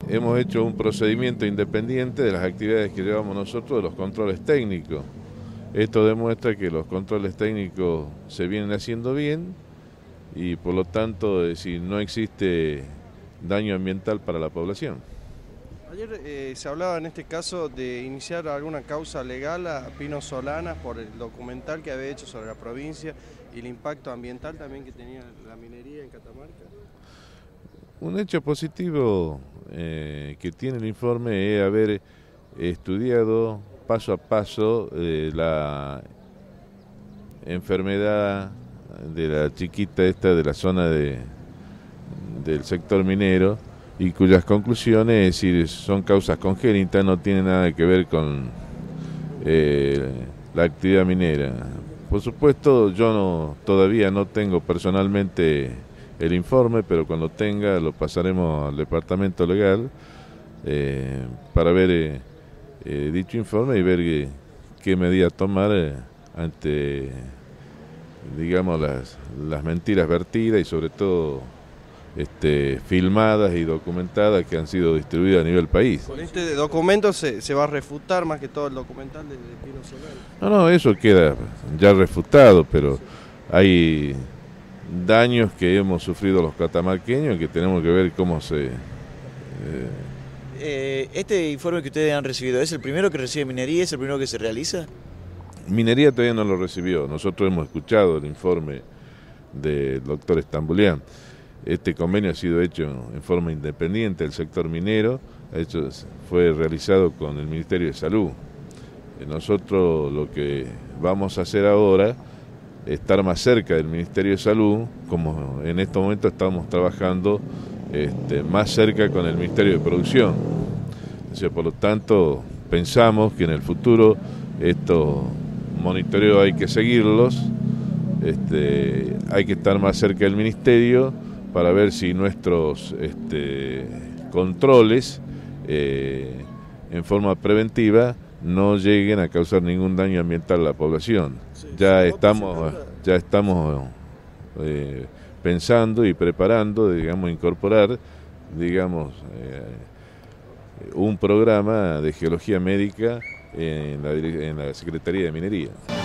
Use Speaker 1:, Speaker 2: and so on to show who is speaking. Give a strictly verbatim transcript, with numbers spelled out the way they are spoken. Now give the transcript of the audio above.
Speaker 1: Hemos hecho un procedimiento independiente de las actividades que llevamos nosotros de los controles técnicos. Esto demuestra que los controles técnicos se vienen haciendo bien y por lo tanto es decir, no existe daño ambiental para la población.
Speaker 2: Ayer eh, se hablaba en este caso de iniciar alguna causa legal a Pino Solanas por el documental que había hecho sobre la provincia y el impacto ambiental también que tenía la minería en Catamarca.
Speaker 1: Un hecho positivo eh, que tiene el informe es haber estudiado paso a paso eh, la enfermedad de la chiquita esta de la zona de, del sector minero y cuyas conclusiones, es decir, son causas congénitas, no tienen nada que ver con eh, la actividad minera. Por supuesto, yo no, todavía no tengo personalmente el informe, pero cuando tenga lo pasaremos al departamento legal eh, para ver eh, eh, dicho informe y ver eh, qué medidas tomar eh, ante, digamos, las, las mentiras vertidas y sobre todo este, filmadas y documentadas que han sido distribuidas a nivel país.
Speaker 2: Con este documento se, se va a refutar más que todo el documental de, de Pino Solanas.
Speaker 1: No, no, eso queda ya refutado, pero hay daños que hemos sufrido los catamarqueños que tenemos que ver cómo se... Eh...
Speaker 3: Eh, ¿Este informe que ustedes han recibido es el primero que recibe Minería, es el primero que se realiza?
Speaker 1: Minería todavía no lo recibió, nosotros hemos escuchado el informe del doctor Estambulián. Este convenio ha sido hecho en forma independiente del sector minero, hecho, fue realizado con el Ministerio de Salud. Nosotros lo que vamos a hacer ahora es estar más cerca del Ministerio de Salud, como en estos momentos estamos trabajando este, más cerca con el Ministerio de Producción. O sea, por lo tanto, pensamos que en el futuro estos monitoreos hay que seguirlos, este, hay que estar más cerca del Ministerio para ver si nuestros este, controles eh, en forma preventiva no lleguen a causar ningún daño ambiental a la población. Sí, ya, estamos, ya estamos eh, pensando y preparando, digamos, incorporar, digamos, eh, un programa de geología médica en la, en la Secretaría de Minería.